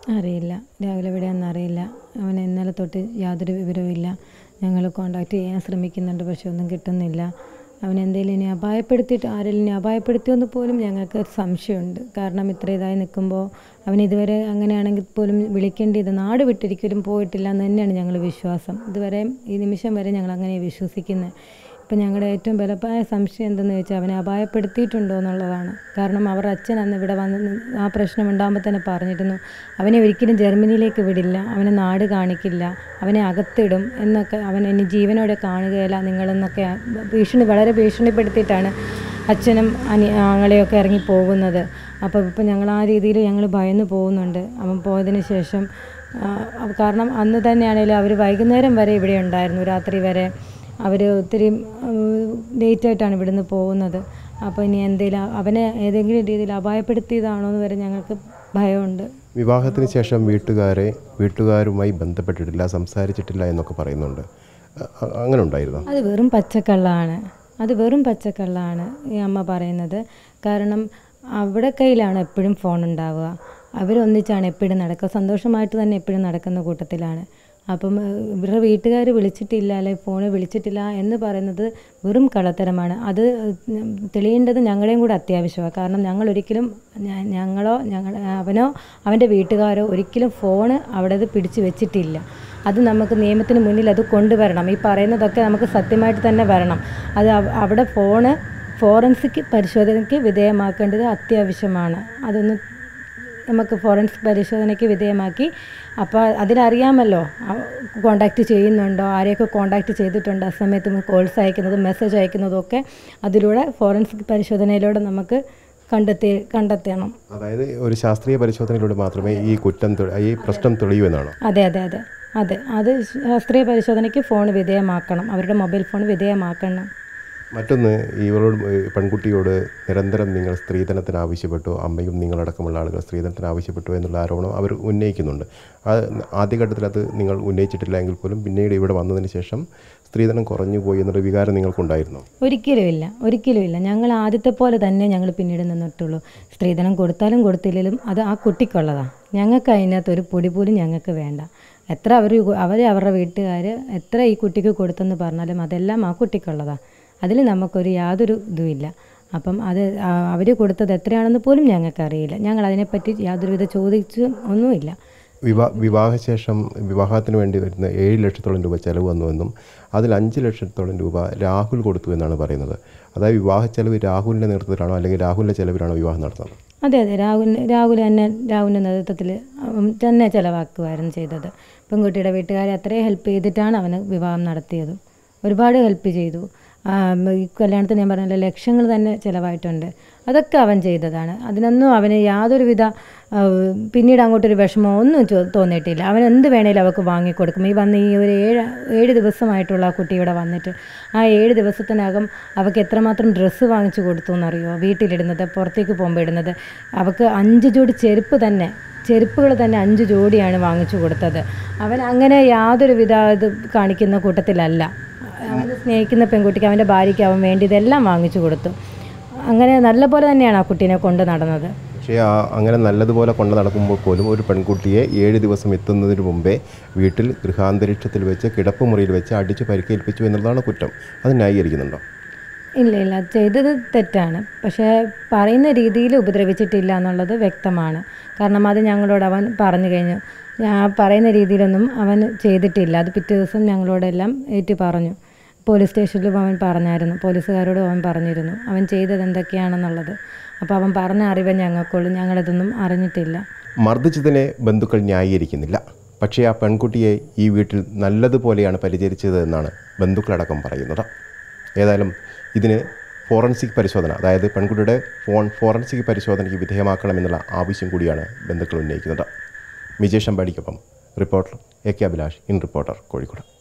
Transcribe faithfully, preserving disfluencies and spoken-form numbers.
അറിയില്ല. രാഹുൽ എവിടെയാണെന്ന് അറിയില്ല. അവൻ ഇന്നലെ തൊട്ട് യാതൊരു വിവരവുമില്ല. ഞങ്ങൾ കോൺടാക്റ്റ് ചെയ്യാൻ ശ്രമിക്കുന്നുണ്ട്, പക്ഷെ ഒന്നും കിട്ടുന്നില്ല. അവൻ എന്തെങ്കിലും ഇനി അപായപ്പെടുത്തിയിട്ട് ആരെങ്കിലും ഇനി അപായപ്പെടുത്തിയെന്ന് പോലും ഞങ്ങൾക്ക് സംശയമുണ്ട്. കാരണം ഇത്ര ഇതായി നിൽക്കുമ്പോൾ അവൻ ഇതുവരെ അങ്ങനെയാണെങ്കിൽ പോലും വിളിക്കേണ്ടത് നാട് വിട്ടൊരിക്കലും പോയിട്ടില്ല എന്ന് തന്നെയാണ് ഞങ്ങൾ വിശ്വാസം. ഇതുവരെ ഈ നിമിഷം വരെ ഞങ്ങൾ അങ്ങനെ വിശ്വസിക്കുന്നത്. ഇപ്പം ഞങ്ങളുടെ ഏറ്റവും ബലമായ സംശയം എന്തെന്ന് ചോദിച്ചാൽ അവനെ അപായപ്പെടുത്തിയിട്ടുണ്ടോ എന്നുള്ളതാണ്. കാരണം അവർ അച്ഛൻ അന്ന് ഇവിടെ വന്ന് ആ പ്രശ്നം ഉണ്ടാകുമ്പോൾ തന്നെ പറഞ്ഞിരുന്നു, അവനെ ഒരിക്കലും ജർമ്മനിയിലേക്ക് വിടില്ല, അവനെ നാട് കാണിക്കില്ല, അവനെ അകത്തിടും എന്നൊക്കെ, അവൻ ഇനി ജീവനോടെ കാണുകയില്ല നിങ്ങളെന്നൊക്കെ ഭീഷണി വളരെ ഭീഷണിപ്പെടുത്തിയിട്ടാണ് അച്ഛനും അനി ആങ്ങളെയൊക്കെ ഇറങ്ങി പോകുന്നത്. അപ്പോൾ ഇപ്പം ഞങ്ങൾ ആ രീതിയിൽ ഞങ്ങൾ ഭയന്ന് പോകുന്നുണ്ട് അവൻ പോയതിന് ശേഷം. കാരണം അന്ന് തന്നെയാണെങ്കിലും അവർ വൈകുന്നേരം വരെ ഇവിടെ ഉണ്ടായിരുന്നു, രാത്രി വരെ. അവർ ഒത്തിരി ലേറ്റായിട്ടാണ് ഇവിടുന്ന് പോകുന്നത്. അപ്പോൾ ഇനി എന്തെങ്കിലും അവനെ ഏതെങ്കിലും രീതിയിൽ അപായപ്പെടുത്തിയതാണോ എന്ന് വരെ ഞങ്ങൾക്ക് ഭയമുണ്ട്. വിവാഹത്തിന് ശേഷം വീട്ടുകാരെ വീട്ടുകാരുമായി ബന്ധപ്പെട്ടിട്ടില്ല, സംസാരിച്ചിട്ടില്ല എന്നൊക്കെ പറയുന്നുണ്ട്. അങ്ങനെ ഉണ്ടായിരുന്നു? അത് വെറും പച്ചക്കള്ളാണ്. അത് വെറും പച്ചക്കള്ളാണ് ഈ അമ്മ പറയുന്നത്. കാരണം അവിടെ കയ്യിലാണ് എപ്പോഴും ഫോൺ ഉണ്ടാവുക. അവരൊന്നിച്ചാണ് എപ്പോഴും നടക്കുക, സന്തോഷമായിട്ട് തന്നെ എപ്പോഴും നടക്കുന്ന കൂട്ടത്തിലാണ്. അപ്പം ഇവരുടെ വീട്ടുകാർ വിളിച്ചിട്ടില്ല, അല്ലെങ്കിൽ ഫോണിൽ വിളിച്ചിട്ടില്ല എന്ന് പറയുന്നത് വെറും കള്ളത്തരമാണ്. അത് തെളിയേണ്ടത് ഞങ്ങളെയും കൂടെ അത്യാവശ്യമാണ്. കാരണം ഞങ്ങൾ ഒരിക്കലും ഞങ്ങളോ ഞങ്ങൾ അവനോ അവൻ്റെ വീട്ടുകാരോ ഒരിക്കലും ഫോണ് അവിടെ അത് പിടിച്ചു വെച്ചിട്ടില്ല. അത് നമുക്ക് നിയമത്തിന് മുന്നിൽ അത് കൊണ്ടുവരണം. ഈ പറയുന്നതൊക്കെ നമുക്ക് സത്യമായിട്ട് തന്നെ വരണം. അത് അവിടെ ഫോണ് ഫോറൻസിക് പരിശോധനയ്ക്ക് വിധേയമാക്കേണ്ടത് അത്യാവശ്യമാണ്. അതൊന്ന് നമുക്ക് ഫോറൻസിക് പരിശോധനയ്ക്ക് വിധേയമാക്കി, അപ്പോൾ അതിലറിയാമല്ലോ കോണ്ടാക്റ്റ് ചെയ്യുന്നുണ്ടോ, ആരെയൊക്കെ കോണ്ടാക്റ്റ് ചെയ്തിട്ടുണ്ട്, ആ സമയത്ത് കോൾസ് അയക്കുന്നതും മെസ്സേജ് അയക്കുന്നതും ഒക്കെ അതിലൂടെ ഫോറൻസിക് പരിശോധനയിലൂടെ നമുക്ക് കണ്ടെത്തി കണ്ടെത്തണം. അതായത് ഒരു ശാസ്ത്രീയ പരിശോധനയിലൂടെ മാത്രമേ ഈ കുറ്റം ഈ പ്രശ്നം തെളിയൂ എന്നാണ്? അതെ അതെ അതെ അതെ അത് ശാസ്ത്രീയ പരിശോധനയ്ക്ക് ഫോൺ വിധേയമാക്കണം, അവരുടെ മൊബൈൽ ഫോൺ വിധേയമാക്കണം. മറ്റൊന്ന്, ഇവരോട് പെൺകുട്ടിയോട് നിരന്തരം നിങ്ങൾ സ്ത്രീധനത്തിന് ആവശ്യപ്പെട്ടു, അമ്മയും നിങ്ങളടക്കമുള്ള ആളുകൾ സ്ത്രീധനത്തിന് ആവശ്യപ്പെട്ടു എന്നുള്ള ആരോപണം അവർ ഉന്നയിക്കുന്നുണ്ട്. അത് ആദ്യഘട്ടത്തിൽ അത് നിങ്ങൾ ഉന്നയിച്ചിട്ടില്ല എങ്കിൽ പോലും പിന്നീട് ഇവിടെ വന്നതിന് ശേഷം സ്ത്രീധനം കുറഞ്ഞു പോയി എന്നൊരു വികാരം നിങ്ങൾക്കുണ്ടായിരുന്നു? ഒരിക്കലുമില്ല, ഒരിക്കലുമില്ല. ഞങ്ങൾ ആദ്യത്തെ പോലെ തന്നെ ഞങ്ങൾ പിന്നീട് നിന്നിട്ടുള്ളൂ. സ്ത്രീധനം കൊടുത്താലും കൊടുത്തില്ലെങ്കിലും അത് ആ കുട്ടിക്കുള്ളതാണ്. ഞങ്ങൾക്ക് അതിനകത്ത് ഒരു പൊടി പോലും ഞങ്ങൾക്ക് വേണ്ട. എത്ര അവർ അവർ അവരുടെ വീട്ടുകാർ എത്ര ഈ കുട്ടിക്ക് കൊടുത്തെന്ന് പറഞ്ഞാലും അതെല്ലാം ആ കുട്ടിക്കുള്ളതാണ്. അതിൽ നമുക്കൊരു യാതൊരു ഇതുമില്ല. അപ്പം അത് അവർ കൊടുത്തത് എത്രയാണെന്ന് പോലും ഞങ്ങൾക്കറിയില്ല. ഞങ്ങൾ അതിനെപ്പറ്റി യാതൊരുവിധ ചോദിച്ചും ഒന്നുമില്ല. വിവാഹ വിവാഹശേഷം വിവാഹത്തിന് വേണ്ടി വരുന്ന ഏഴ് ലക്ഷത്തോളം രൂപ ചിലവ് വന്നുവെന്നും അതിൽ അഞ്ച് ലക്ഷത്തോളം രൂപ രാഹുൽ കൊടുത്തു എന്നാണ് പറയുന്നത്. അതായത് വിവാഹ ചെലവ് രാഹുലിൻ്റെ നേതൃത്വത്തിലാണോ അല്ലെങ്കിൽ രാഹുലിൻ്റെ ചെലവിലാണോ വിവാഹം നടത്തുന്നത്? അതെ അതെ രാഹുൽ രാഹുൽ തന്നെ രാഹുലിൻ്റെ നേതൃത്വത്തിൽ തന്നെ ചിലവാക്കുകയായിരുന്നു ചെയ്തത്. പെൺകുട്ടിയുടെ വീട്ടുകാരെ അത്രയും ഹെൽപ്പ് ചെയ്തിട്ടാണ് അവന് വിവാഹം നടത്തിയത്. ഒരുപാട് ഹെൽപ്പ് ചെയ്തു. ഈ കല്യാണത്തിന് ഞാൻ പറഞ്ഞല്ലോ ലക്ഷങ്ങൾ തന്നെ ചിലവായിട്ടുണ്ട്. അതൊക്കെ അവൻ ചെയ്തതാണ്. അതിനൊന്നും അവന് യാതൊരുവിധ പിന്നീട് അങ്ങോട്ടൊരു വിഷമമോ ഒന്നും തോന്നിയിട്ടില്ല. അവൻ എന്ത് വേണേലും അവൾക്ക് വാങ്ങിക്കൊടുക്കും. ഈ വന്ന് ഈ ഒരു ഏഴ് ഏഴ് ദിവസമായിട്ടുള്ള ആ കുട്ടി ഇവിടെ വന്നിട്ട് ആ ഏഴ് ദിവസത്തിനകം അവൾക്ക് എത്രമാത്രം ഡ്രസ്സ് വാങ്ങിച്ചു കൊടുത്തു എന്നറിയോ? വീട്ടിലിടുന്നത്, പുറത്തേക്ക് പോകുമ്പോൾ ഇടുന്നത്. അവൾക്ക് അഞ്ച് ജോഡി ചെരുപ്പ് തന്നെ ചെരുപ്പുകൾ തന്നെ അഞ്ച് ജോഡിയാണ് വാങ്ങിച്ചു കൊടുത്തത്. അവൻ അങ്ങനെ യാതൊരുവിധ ഇത് കാണിക്കുന്ന കൂട്ടത്തിലല്ല. അവൻ സ്നേഹിക്കുന്ന പെൺകുട്ടിക്ക് അവൻ്റെ ഭാര്യയ്ക്ക് അവൻ വേണ്ടിയതെല്ലാം വാങ്ങിച്ചു കൊടുത്തു. അങ്ങനെ നല്ലപോലെ തന്നെയാണ് ആ കുട്ടീനെ കൊണ്ട് നടന്നത്. പക്ഷേ ആ അങ്ങനെ നല്ലതുപോലെ കൊണ്ട് നടക്കുമ്പോൾ പോലും ഒരു പെൺകുട്ടിയെ ഏഴ് ദിവസം എത്തുന്നതിന് മുമ്പേ വീട്ടിൽ ഗൃഹാന്തരീക്ഷത്തിൽ വെച്ച് കിടപ്പുമുറിയിൽ വെച്ച് അടിച്ച് പരിക്കേൽപ്പിച്ചു എന്നുള്ളതാണ് കുറ്റം. അത് ന്യായീകരിക്കുന്നുണ്ടോ? ഇല്ല ഇല്ല ചെയ്തത് തെറ്റാണ്. പക്ഷേ പറയുന്ന രീതിയിൽ ഉപദ്രവിച്ചിട്ടില്ല എന്നുള്ളത് വ്യക്തമാണ്. കാരണം അത് ഞങ്ങളോട് അവൻ പറഞ്ഞു കഴിഞ്ഞു. ഞാൻ പറയുന്ന രീതിയിലൊന്നും അവൻ ചെയ്തിട്ടില്ല. അത് പിറ്റേ ദിവസം ഞങ്ങളോടെല്ലാം ഏറ്റു പറഞ്ഞു. പോലീസ് സ്റ്റേഷനിലും അവൻ പറഞ്ഞായിരുന്നു, പോലീസുകാരോടും അവൻ പറഞ്ഞിരുന്നു അവൻ ചെയ്തത് എന്തൊക്കെയാണെന്നുള്ളത്. അപ്പോൾ അവൻ പറഞ്ഞ അറിവ് ഞങ്ങൾക്കുള്ളൂ, ഞങ്ങളിതൊന്നും അറിഞ്ഞിട്ടില്ല. മർദ്ദിച്ചതിനെ ബന്ധുക്കൾ ന്യായീകരിക്കുന്നില്ല. പക്ഷേ ആ പെൺകുട്ടിയെ ഈ വീട്ടിൽ നല്ലതുപോലെയാണ് പരിചരിച്ചത് എന്നാണ് ബന്ധുക്കളടക്കം പറയുന്നത്. ഏതായാലും ഇതിന് ഫോറൻസിക് പരിശോധന, അതായത് പെൺകുട്ടിയുടെ ഫോൺ ഫോറൻസിക് പരിശോധനയ്ക്ക് വിധേയമാക്കണമെന്നുള്ള ആവശ്യം കൂടിയാണ് ബന്ധുക്കൾ ഉന്നയിക്കുന്നത്. മിജേഷ് അമ്പാടിക്കൊപ്പം reporter A K Abhilash, in reporter, Kozhikode.